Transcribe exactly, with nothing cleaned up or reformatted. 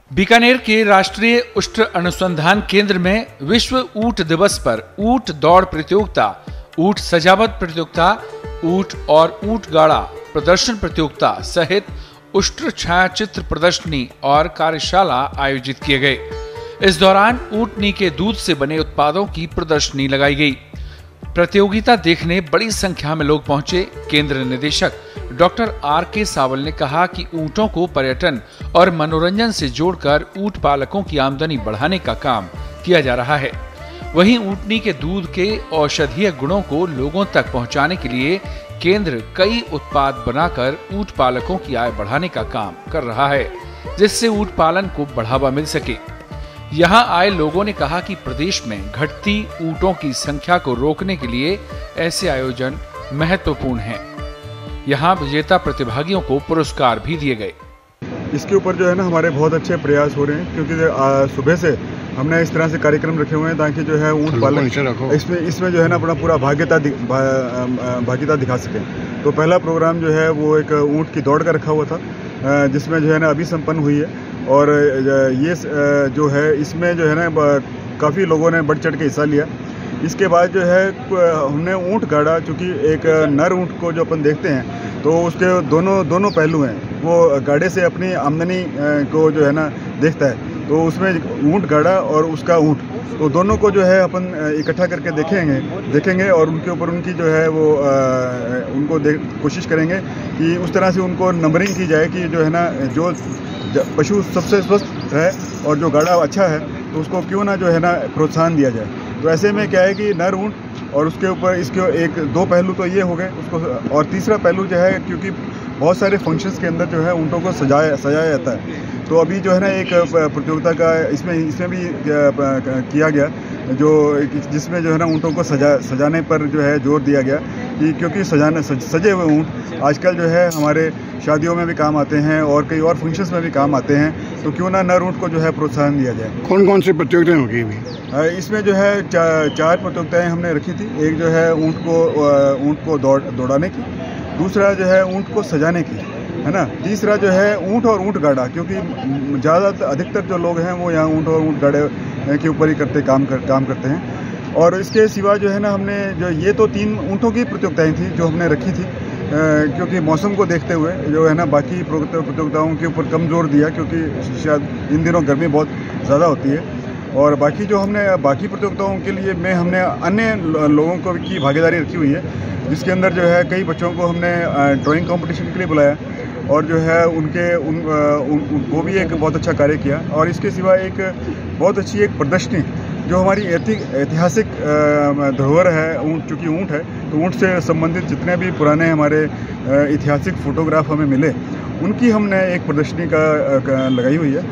बीकानेर के राष्ट्रीय उष्ट अनुसंधान केंद्र में विश्व ऊंट दिवस पर ऊंट दौड़ प्रतियोगिता, ऊंट सजावट प्रतियोगिता, ऊंट और ऊंट गाड़ा प्रदर्शन प्रतियोगिता सहित उष्ट छायाचित्र प्रदर्शनी और कार्यशाला आयोजित किए गए। इस दौरान ऊंटनी के दूध से बने उत्पादों की प्रदर्शनी लगाई गई। प्रतियोगिता देखने बड़ी संख्या में लोग पहुंचे। केंद्र निदेशक डॉक्टर आर के सावल ने कहा कि ऊंटों को पर्यटन और मनोरंजन से जोड़कर ऊंट पालकों की आमदनी बढ़ाने का काम किया जा रहा है। वहीं ऊंटनी के दूध के औषधीय गुणों को लोगों तक पहुंचाने के लिए केंद्र कई उत्पाद बनाकर ऊंट पालकों की आय बढ़ाने का काम कर रहा है, जिससे ऊंट पालन को बढ़ावा मिल सके। यहां आए लोगों ने कहा कि प्रदेश में घटती ऊंटों की संख्या को रोकने के लिए ऐसे आयोजन महत्वपूर्ण हैं। यहां विजेता प्रतिभागियों को पुरस्कार भी दिए गए। इसके ऊपर जो है ना हमारे बहुत अच्छे प्रयास हो रहे हैं, क्योंकि सुबह से हमने इस तरह से कार्यक्रम रखे हुए हैं ताकि जो है ऊंट पालन इसमें इसमें जो है ना अपना पूरा भाग्यता भाग्यता दिखा सकें। तो पहला प्रोग्राम जो है वो एक ऊंट की दौड़ का रखा हुआ था, जिसमें जो है ना अभी संपन्न हुई है। और ये जो है इसमें जो है ना काफ़ी लोगों ने बढ़ चढ़ के हिस्सा लिया। इसके बाद जो है हमने ऊंट गाड़ा, चूँकि एक नर ऊंट को जो अपन देखते हैं तो उसके दोनों दोनों पहलू हैं। वो गाड़े से अपनी आमदनी को जो है ना देखता है, तो उसमें ऊंट गाड़ा और उसका ऊंट, तो दोनों को जो है अपन इकट्ठा करके देखेंगे देखेंगे और उनके ऊपर उनकी जो है वो आ, उनको देख कोशिश करेंगे कि उस तरह से उनको नंबरिंग की जाए कि जो है ना जो पशु सबसे स्वस्थ है और जो गाड़ा अच्छा है तो उसको क्यों ना जो है ना प्रोत्साहन दिया जाए। तो ऐसे में क्या है कि नर ऊंट और उसके ऊपर इसके एक दो पहलू तो ये हो गए उसको, और तीसरा पहलू जो है क्योंकि बहुत सारे फंक्शंस के अंदर जो है ऊँटों को सजाया सजाया जाता है, तो अभी जो है ना एक प्रतियोगिता का इसमें इसमें भी किया गया जो जिसमें जो है ना ऊँटों को सजा सजाने पर जो है जोर दिया गया कि क्योंकि सजाने सज, सजे हुए ऊँट आजकल जो है हमारे शादियों में भी काम आते हैं और कई और फंक्शंस में भी काम आते हैं, तो क्यों ना नर ऊँट को जो है प्रोत्साहन दिया जाए। कौन कौन सी प्रतियोगिताएं होगी अभी? इसमें जो है चा, चार प्रतियोगिताएं हमने रखी थी। एक जो है ऊँट को ऊँट को दौड़ दौड़ाने की, दूसरा जो है ऊँट को सजाने की, है ना, तीसरा जो है ऊँट और ऊँट गाड़ा, क्योंकि ज़्यादा अधिकतर जो लोग हैं वो यहाँ ऊँट और ऊँट गाड़े के ऊपर ही करते काम कर काम करते हैं। और इसके सिवा जो है ना हमने जो ये तो तीन ऊँटों की प्रतियोगिताएं थी जो हमने रखी थी, क्योंकि मौसम को देखते हुए जो है ना बाकी प्रतियोगिताओं के ऊपर कम जोर दिया, क्योंकि शायद इन दिनों गर्मी बहुत ज़्यादा होती है। और बाकी जो हमने बाकी प्रतियोगिताओं के लिए में हमने अन्य लोगों को की भागीदारी रखी हुई है, जिसके अंदर जो है कई बच्चों को हमने ड्राइंग कंपटीशन के लिए बुलाया और जो है उनके उन, उन, उन वो भी एक बहुत अच्छा कार्य किया। और इसके सिवा एक बहुत अच्छी एक प्रदर्शनी जो हमारी ऐतिहासिक धरोहर है, ऊँट चूँकि ऊँट है तो ऊँट से संबंधित जितने भी पुराने हमारे ऐतिहासिक फोटोग्राफ हमें मिले उनकी हमने एक प्रदर्शनी का लगाई हुई है।